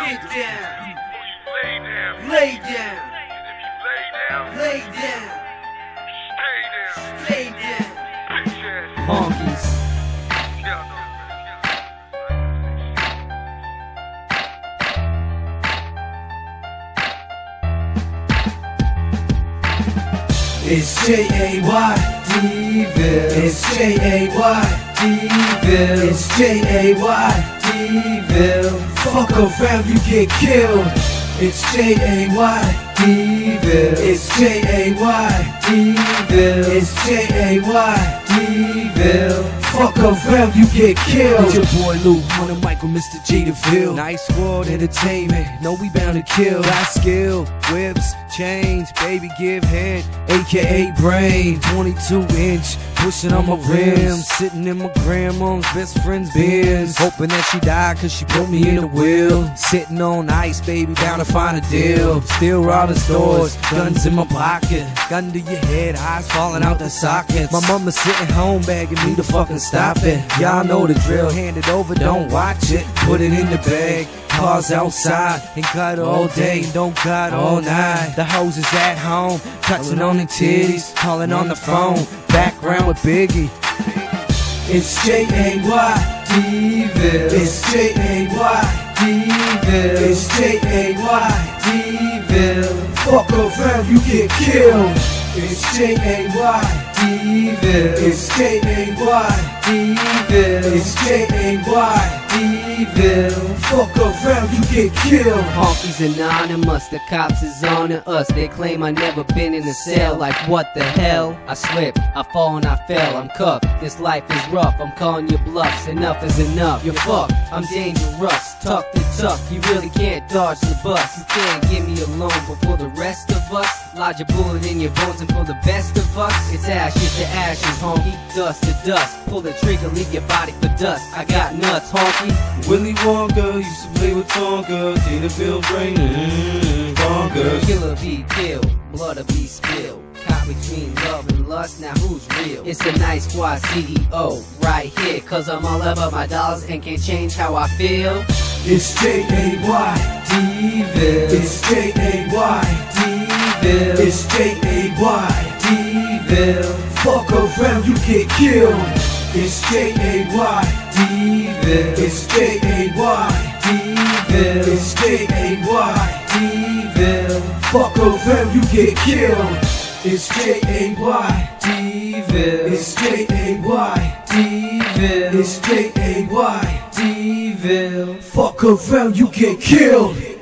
Get down. Lay down. Lay down. Stay down. Honkies. It's J-A-Y-D-ville. It's J-A-Y-D-ville. It's J-A-Y-D-ville. Fuck around, you get killed. It's J-A-Y-D-ville. It's J-A-Y-D-ville. It's J-A-Y-D-ville. Fuck around, you get killed. It's your boy Lou on the mic with Mr. G DeVille. Nice World Entertainment, know we bound to kill. Got skill, whips, chains, baby give head, aka brain. 22-inch, pushing on my rims, sitting in my grandma's best friend's Benz. Hoping that she died cause she put me in the wheel. Sitting on ice, baby, bound to find a deal. Still robbing stores, guns in my pocket, gun to your head, eyes falling out the sockets. My mama sitting home begging me to fucking stop it. Y'all know the drill, hand it over, don't watch it. Put it in the bag, cars outside, and cut all day, don't cut all night. The hoes is at home, touching on the titties, calling on the phone, background with Biggie. It's J-A-Y-D-ville. It's J-A-Y-D-ville. It's J-A-Y-D-ville. Fuck around, you get killed. It's J-A-Y-D-ville. It's J-A-Y-D-ville. It's J-A-Y-D-ville. Fuck around, you get killed. Honkies anonymous, the cops is on to us. They claim I never been in a cell, like what the hell? I slipped, I fall and I fell, I'm cuffed. This life is rough, I'm calling your bluffs. Enough is enough, you're fucked, I'm dangerous. Tuck the tuck, you really can't dodge the bus. You can't get me alone, but for the rest of us, lodge a bullet in your bones, and for the best of us, it's ashes to ashes, honky, dust to dust. Pull the trigger, leave your body for dust. I got nuts, honky. Willy Wonka used to play with Tonka, Tina Bill's raining bonkers. Killer be killed, blood be spilled. Caught between love and lust, now who's real? It's a nice squad CEO right here, cause I'm all about my dollars and can't change how I feel. It's J-A-Y-D-ville. It's J-A-Y-D-ville. It's J-A-Y-D-ville. Fuck around, you get killed. It's J-A-Y-D-ville. It's J-A-Y-D-ville. It's J-A-Y-D-ville. Fuck around, you get killed. It's J-A-Y-D-ville. It's J-A-Y-D-ville. It's J-A-Y-D-ville. Fuck around, you get killed.